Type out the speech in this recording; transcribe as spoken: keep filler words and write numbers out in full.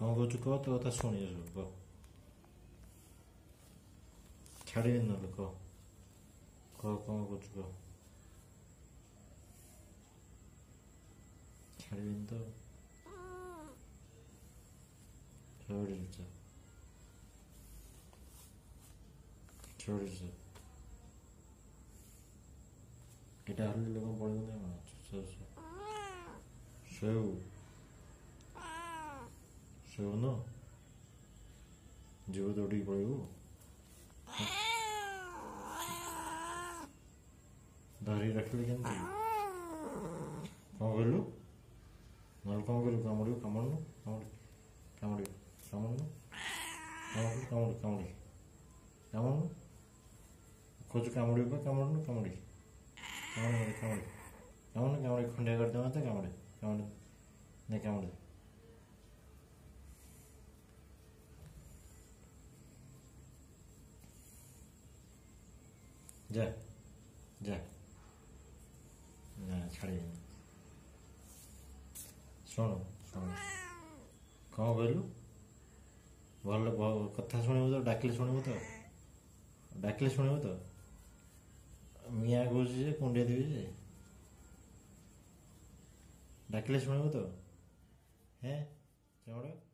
कौन कौच कह तो कथा शुणी सब कह छाड़ी ना कह कह कौन कौच कह छाड़ी तो छोड़ी छोड़ी এটা হারলে লোক পড়ে না সেও ସେଉ ନ ଯିବୁ ଦୌଡ଼ିକି ପଳେଇବୁ ଧରିକି ରଖିଲେ କେମିତି କ'ଣ କହିଲୁ ନହେଲେ କ'ଣ କରିବୁ କାମୁଡ଼ିବୁ କାମୁଡ଼ୁନୁ କାମୁଡ଼ି କାମୁଡ଼ିବୁ କାମୁଡ଼ୁନୁ କାମୁଡ଼ି କାମୁଡ଼ି କାମୁଡ଼ି କାମୁଡ଼ୁନୁ ଖୋଜୁ କାମୁଡ଼ିବୁ ବା କାମୁଡ଼ୁନୁ କାମୁଡ଼ି କାମୁଡ଼ି କାମୁଡ଼ି କାମୁଡ଼ି କାମୁଡ଼ି ଖଣ୍ଡିଆ କରିଦେବା ତ କାମୁଡ଼ି କାମୁଡ଼ି ନାଇଁ କାମୁଡ଼ି जा जा ना छाड़ी शुण शुण कौन कहलु भल कथा शुणु तो डाकिले शुणु तो डाकिले शुणु तो मिया कौच कुंडिया देवी जे डाकिले शुणु तो हैं चमड़